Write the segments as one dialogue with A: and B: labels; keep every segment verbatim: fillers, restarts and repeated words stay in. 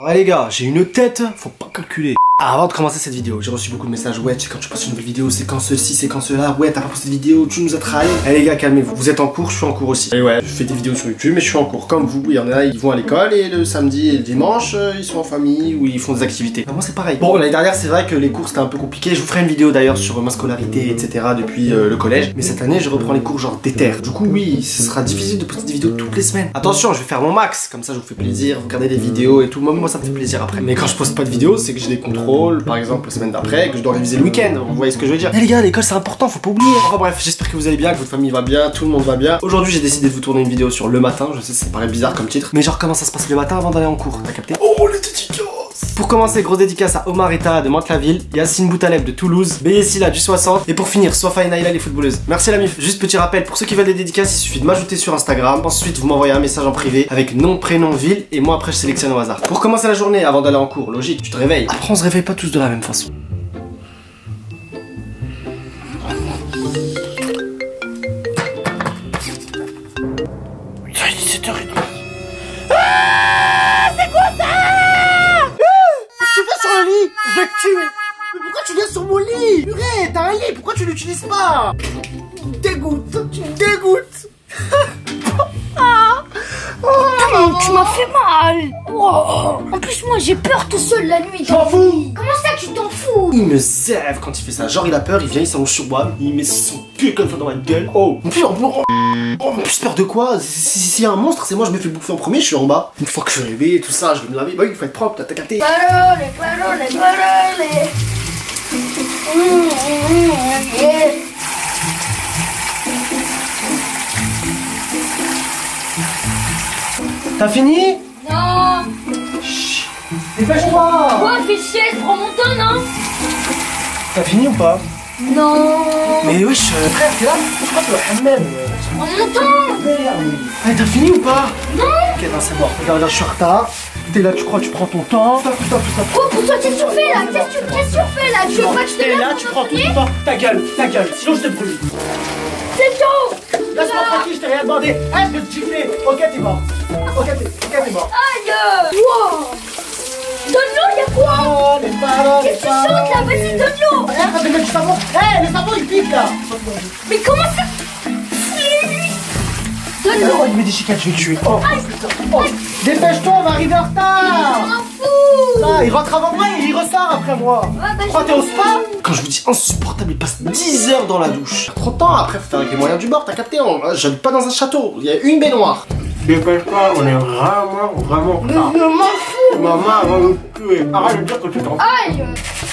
A: Ouais les gars, j'ai une tête, faut pas calculer. Ah, avant de commencer cette vidéo, j'ai reçu beaucoup de messages. Ouais, tu sais, quand tu postes une nouvelle vidéo, c'est quand ceci, c'est quand cela. Ouais, t'as pas posté de vidéo, tu nous as trahi. Eh les gars, calmez-vous. Vous êtes en cours, je suis en cours aussi. Et ouais, je fais des vidéos sur YouTube, mais je suis en cours. Comme vous, il y en a, ils vont à l'école et le samedi et le dimanche, euh, ils sont en famille ou ils font des activités. Bah, moi, c'est pareil. Bon, l'année dernière, c'est vrai que les cours c'était un peu compliqué. Je vous ferai une vidéo d'ailleurs sur ma scolarité, et cetera depuis euh, le collège. Mais cette année, je reprends les cours genre d'éther. Du coup, oui, ce sera difficile de poster des vidéos toutes les semaines. Attention, je vais faire mon max. Comme ça, je vous fais plaisir. Vous regardez des vidéos et tout. Moi, moi, ça me fait plaisir après. Mais quand je poste pas de vidéos, c'est que j'ai des contrôles, par exemple. La semaine d'après, que je dois réviser le week-end, vous voyez ce que je veux dire. Eh les gars, l'école c'est important, faut pas oublier. Enfin bref, j'espère que vous allez bien, que votre famille va bien, tout le monde va bien. Aujourd'hui, j'ai décidé de vous tourner une vidéo sur le matin, je sais, ça paraît bizarre comme titre, mais genre comment ça se passe le matin avant d'aller en cours, t'as capté? Oh, les dédicaces! Pour commencer, grosse dédicace à Omar Etta de Mantes-la-Ville, Yacine Boutaleb de Toulouse, Beyessila du soixante, et pour finir, Sofa et Naïla les footballeuses. Merci la mif. Juste petit rappel, pour ceux qui veulent des dédicaces, il suffit de m'ajouter sur Instagram. Ensuite, vous m'envoyez un message en privé avec nom, prénom, ville, et moi après je sélectionne au hasard. Pour commencer la journée, avant d'aller en cours, logique, tu te réveilles. Après, on se réveille pas tous de la même façon. dix-sept heures trente. Ah, c'est quoi ça? Ah, tu fais sur le lit? Je vais te tuer. Mais pourquoi tu viens sur mon lit? Purée, t'as un lit, pourquoi tu l'utilises pas? Tu me dégoûtes, tu me dégoûtes.
B: Ah. Oh, tu m'as fait mal. Oh. En plus moi j'ai peur tout seul la nuit.
A: T'en fous?
B: Comment ça tu t'en fous?
A: Il me sève quand il fait ça. Genre il a peur, il vient, il s'allonge sur moi, il met son cul comme ça dans ma gueule. Oh, en plus, en plus, oh, oh, en plus peur de quoi? S'il y a un monstre, c'est moi, je me fais bouffer en premier, je suis en bas. Une fois que je suis réveillé, tout ça, je vais me laver. Bah oui, il faut être propre, t'as capté.
B: Parole, parole, parole.
A: T'as fini?
B: Non.
A: Chut, dépêche-toi.
B: Quoi, fais chier, je prends mon temps, non?
A: T'as fini ou pas?
B: Non.
A: Mais wesh, euh, frère, t'es là? Je crois que le hammam.
B: Je prends mon temps.
A: Hey, t'as fini ou pas?
B: Non.
A: Ok, non, c'est bon. Regarde, là, je suis en retard. T'es là, tu crois, tu prends ton temps. Stop, stop, stop.
B: Oh, pour toi, qu'est-ce que tu fais là? Qu'est-ce que tu qu'est-ce que tu fais là? Tu veux pas que je te
A: T'es
B: laisse
A: là,
B: mon
A: tu prends tout
B: premier?
A: ton temps. Ta gueule, ta gueule, sinon je te brûle.
B: C'est chaud.
A: Laisse-moi tranquille, je t'ai rien demandé. Hey, je vais te gifler. Ok, t'es mort. Ok, t'es ok, t'es mort.
B: Aïe. Wow. Donne-l'eau, y'a quoi?
A: Oh, les paroles,
B: Qu'est-ce que tu chantes là? Vas-y, donne-l'eau.
A: Regarde, quand tu mets du savon. Hey, le savon, il pique là.
B: Mais comment ça?
A: Oh,
B: Donne-l'eau.
A: il met des chicanes, je vais le tuer. Oh, oh. Dépêche-toi, on va arriver en
B: Je
A: retard.
B: m'en fous.
A: Ah, il rentre avant moi et il ressort après moi.
B: Ouais, bah,
A: Tu crois
B: je-
A: que t'es au spa? Quand je vous dis insupportable, il passe dix heures dans la douche. Trop de temps, après faut faire avec les moyens du bord, t'as capté? on- J'habite pas dans un château, il y a une baignoire. Dépêche-toi, on est vraiment, vraiment en retard.
B: Je m'en fous.
A: Maman, elle va me tuer. Arrête de dire que tu t'en fous.
B: Aïe.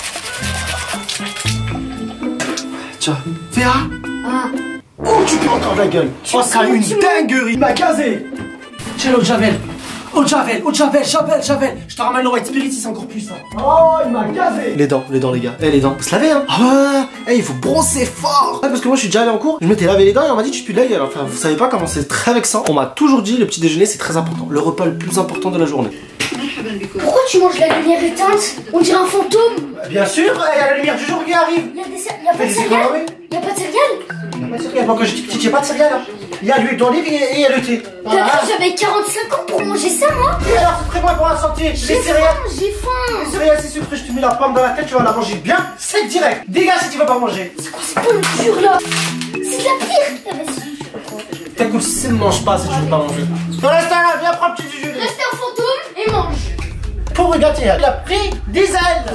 A: Tiens, Féa.
B: Ah.
A: Oh, tu peux encore de la gueule. Oh, ça a une
B: tu me-
A: dinguerie. Il m'a gazé. Tiens, l'eau de Javel. Eau de Javel, eau de Javel, Javel, Javel. Je te ramène le White Spirit, c'est encore plus ça. Oh, il m'a gazé. Les dents, les dents, les gars. Eh, les dents. Faut se laver, hein. Ah ouais. Eh, il faut brosser fort. Ouais, parce que moi, je suis déjà allé en cours. Je m'étais lavé les dents et on m'a dit, tu pues de la gueule. Enfin, vous savez pas comment c'est très vexant. On m'a toujours dit, le petit déjeuner, c'est très important. Le repas le plus important de la journée.
B: Pourquoi tu manges la lumière éteinte? On dirait un fantôme.
A: Bah, bien sûr, il y a la lumière du jour qui arrive.
B: Il y a, des cé- il y a pas de
A: Fais des
B: céréales.
A: économies.
B: Il y a pas de céréales.
A: Il y a pas de céréales. Moi, quand j'étais petit, il n'y a pas de céréales. Hein. Il y a l'huile d'olive et il y a le thé.
B: T'as cru que j'avais quarante-cinq ans pour manger ça, moi?
A: Et alors, c'est très bon pour la santé. Les
B: J'ai
A: céréales.
B: faim, j'ai faim.
A: Les céréales, c'est sucré. Je te mets la pomme dans la tête, tu vas la manger bien. C'est direct. Dégage si tu veux pas manger.
B: C'est quoi cette poudre là? C'est de la pire. Ah, vas-y.
A: T'écoutes, si ne mange pas si tu veux pas manger. Reste là, viens prendre un petit déjeuner.
B: Restez un fantôme et mange.
A: Pauvre gâté, il a pris des ailes.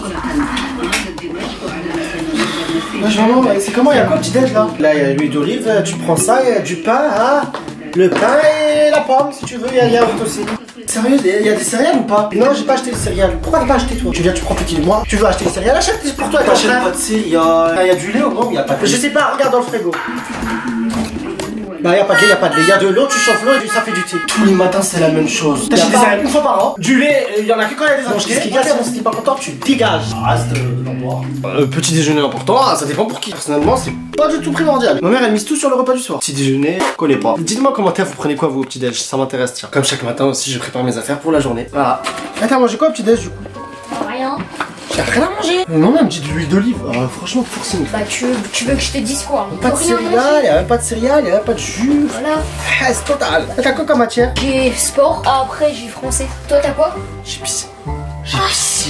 A: Vraiment, c'est comment? Il y a quoi petit déj là? Là, il y a l'huile d'olive, tu prends ça, il y a du pain, hein? Le pain et la pomme si tu veux, il y a yaourt aussi. Sérieux, il y a des céréales ou pas? Non, j'ai pas acheté les céréales. Pourquoi t'as pas acheté toi? Tu viens, tu prends petit moi. Tu veux acheter les céréales? Achète, c'est pour toi. T'achètes pas de céréales. Il y a du lait ou non? Il y a pas de lait. Je sais pas, regarde dans le frigo. Bah, y a pas de lait, y a pas de lait. Y a de l'eau, tu chauffes l'eau et ça fait du thé. Tous les matins, c'est la même chose. T'achètes des céréales une fois par an. Du lait, il y en a que quand il y a des enfants. Ce qui casse, si t'es pas content, tu dégages. Reste dans le bois. Euh, petit déjeuner important, ça dépend pour qui. Personnellement, c'est pas du tout primordial. Ma mère, elle mise tout sur le repas du soir. Petit déjeuner, connais pas. Dites-moi en commentaire, vous prenez quoi vous au petit déj? Ça m'intéresse, tiens. Comme chaque matin aussi, je prépare mes affaires pour la journée. Voilà. Et t'as mangé quoi au petit déj du coup?
B: Rien.
A: J'ai rien à manger. Non, même petite huile d'olive. Ah, franchement, forcing.
B: Bah, tu veux, tu veux que je te dise quoi?
A: Pas de
B: Rien
A: céréales,
B: manger.
A: y'a même pas de céréales, y'a même pas de jus.
B: Voilà.
A: Ah, c'est total. Et t'as quoi comme matière?
B: J'ai sport. Après, j'ai français. Toi, t'as quoi?
A: J'ai pissé.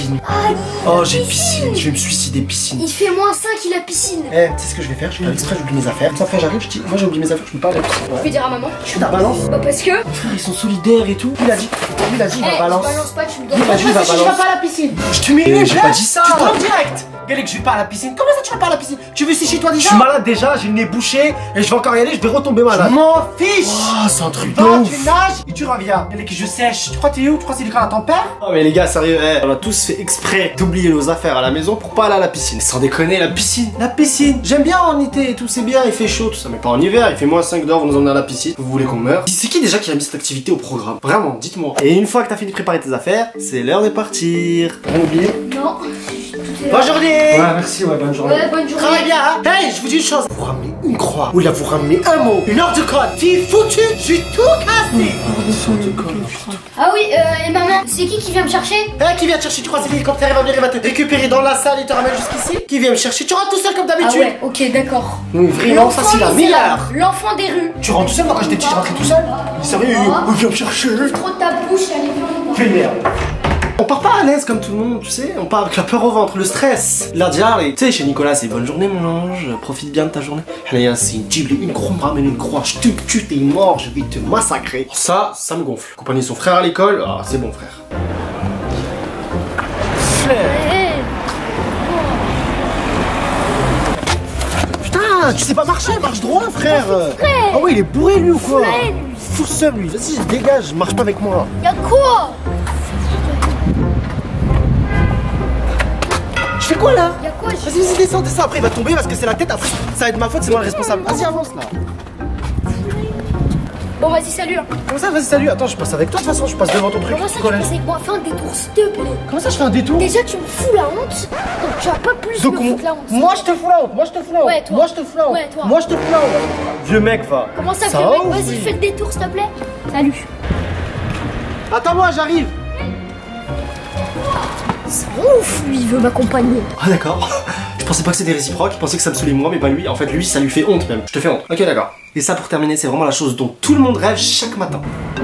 A: piscine.
B: Ah,
A: Oh, j'ai une piscine. Je vais me suicider, piscine.
B: il fait moins cinq, il a piscine.
A: Eh, tu sais ce que je vais faire? Je vais faire exprès, j'oublie mes affaires. Après, j'arrive, je dis, moi j'ai oublié mes affaires, je peux pas aller à la piscine.
B: Je vais dire à maman.
A: Tu la balances?
B: Bah, parce que.
A: Frère, ils sont solidaires et tout. Il a dit, il a dit, il
B: Eh,
A: va balancer.
B: tu balances pas, tu me
A: Il
B: donnes.
A: a dit, il va
C: Je vais
A: balancer.
C: pas à la piscine.
A: Je te mets
C: Eh,
A: une
C: j'ai
A: place.
C: pas dit ça.
A: Tu te rends direct. Galek, je vais pas à la piscine. Comment ça, tu vas pas à la piscine? Tu veux si chez toi
C: Je
A: déjà?
C: suis malade déjà, j'ai le nez bouché et je vais encore y aller, je vais retomber
A: Je
C: malade.
A: m'en fiche. Oh, c'est un truc de
C: Toi,
A: ouf.
C: tu nages et tu reviens. Et que je sèche. Tu crois que t'es où? Tu crois que c'est l'école à ton père?
A: Oh mais les gars, sérieux, eh, on a tous fait exprès d'oublier nos affaires à la maison pour pas aller à la piscine. Sans déconner, la piscine, la piscine. J'aime bien en été et tout, c'est bien, il fait chaud, tout ça, mais pas en hiver. Il fait moins cinq dehors, vous nous emmenez à la piscine. Vous voulez qu'on meure? C'est qui déjà qui a mis cette activité au programme? Vraiment, dites-moi. Et une fois que t'as fini de préparer tes affaires, c'est l'heure de partir. T'as rien oublié?
B: Non.
C: Bonne journée.
A: Ouais, merci, ouais, bonne journée.
B: Ouais, bonne journée.
C: Travaille bien, hein. Hey, je vous dis une chose.
A: Vous ramenez une croix, ou là vous ramenez
C: Un mot, une heure de code. Fille foutue, je suis tout cassé.
B: Ah oui, euh, et maman, c'est qui qui vient me chercher?
C: Eh, qui vient te chercher? Tu crois que c'est l'hélicoptère? Il va venir, il va te récupérer dans la salle et te ramène jusqu'ici? Qui vient me chercher? Tu rentres tout seul comme
B: Ah
C: d'habitude?
B: ouais, ok, d'accord.
A: Oui, vraiment, ça c'est la meilleure.
B: L'enfant des rues.
C: Tu rentres tout seul? Moi, quand j'étais petit, je rentrais tout seul. Sérieux,
B: Ah.
C: il vient me chercher.
B: Trop de ta bouche, allez, viens.
C: Fais merde.
A: On part pas à l'aise comme tout le monde, tu sais, on part avec la peur au ventre, le stress. Lundi, allez, tu sais, chez Nicolas, c'est bonne journée mon ange, profite bien de ta journée. Allez, c'est une Ghibli, une croix, me ramène une croix, je te tue, t'es mort, je vais te massacrer. Ça, ça me gonfle. Accompagner son frère à l'école, ah, c'est bon frère.
C: Putain, tu sais pas marcher, marche droit, frère. Ah ouais, il est bourré lui ou quoi? Fous seul lui, vas-y, dégage, marche pas avec moi.
B: Y'a quoi?
C: Je fais quoi là?
B: Y'a quoi? je-
C: Vas-y, vas-y, descends, descends, après il va tomber parce que c'est la tête, après ça va être ma faute, c'est moi le responsable. Vas-y, avance là.
B: Bon, vas-y, salut. hein.
C: Comment ça, vas-y, salut, attends, je passe avec toi de toute façon, je passe devant ton truc.
B: Comment ça, tu
C: Collège.
B: passes avec moi? Fais un détour, s'il te plaît.
C: Comment ça, je fais un détour?
B: Déjà, tu me fous la honte, donc tu vas pas plus
C: Donc,
B: me foutre la honte.
C: moi je te fous la honte, moi je te fous la honte.
B: Ouais, toi.
C: Moi je te fous la honte.
B: Ouais, toi.
C: Moi je te fous la honte. Vieux mec, va.
B: Comment ça,
C: Ça
B: vieux
C: va
B: mec?
C: ou
B: Vas-y,
C: oui
B: fais le détour, s'il te plaît. Salut.
C: Attends-moi, j'arrive.
B: C'est ouf, lui, il veut m'accompagner.
A: Ah d'accord. Je pensais pas que c'était réciproque, je pensais que ça me saoulait moi, mais pas lui. En fait, lui, ça lui fait honte même. Je te fais honte. Ok, d'accord. Et ça, pour terminer, c'est vraiment la chose dont tout le monde rêve chaque matin.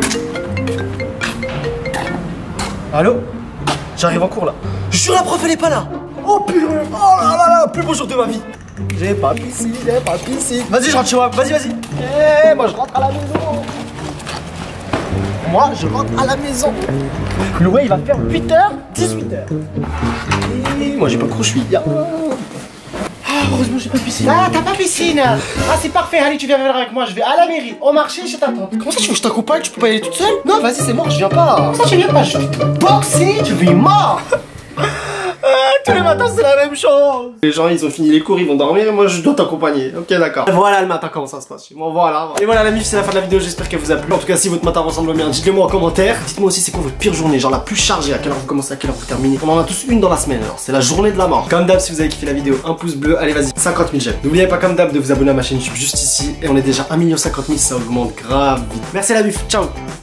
C: Allô? J'arrive en cours là. Je suis la prof, elle est pas là. Oh purée. Oh là là là, plus beau jour de ma vie. J'ai pas piscine, j'ai pas piscine. Vas-y, je rentre chez moi, vas-y, vas-y. Eh, moi je rentre à la maison. Moi je rentre à la maison. Loué, il va faire huit heures, dix-huit heures.
A: Et moi, j'ai pas trop chouille.
C: Ah, heureusement j'ai pas de piscine. Ah, t'as pas piscine. Ah, c'est parfait. Allez, tu viens venir avec moi. Je vais à la mairie, au marché, je t'attends. Comment ça, tu veux que je t'accompagne? Tu peux pas y aller toute seule? Non, vas-y, c'est mort, je viens pas. Comment ça, tu viens pas? Je vais te boxer, tu vis mort. Ah, tous les matins, c'est la même chose.
A: Les gens, ils ont fini les cours, ils vont dormir, et moi, je dois t'accompagner. Ok, d'accord. Voilà le matin, comment ça se passe chez moi. Voilà. Et voilà, la mif, c'est la fin de la vidéo. J'espère qu'elle vous a plu. En tout cas, si votre matin ressemble bien, dites-le moi en commentaire. Dites-moi aussi, c'est quoi votre pire journée, genre la plus chargée, à quelle heure vous commencez, à quelle heure vous terminez. On en a tous une dans la semaine, alors c'est la journée de la mort. Comme d'hab, si vous avez kiffé la vidéo, un pouce bleu, allez, vas-y, cinquante mille j'aime. N'oubliez pas, comme d'hab, de vous abonner à ma chaîne YouTube juste ici. Et on est déjà un million cinquante mille, ça augmente grave vite. Merci la mif, ciao.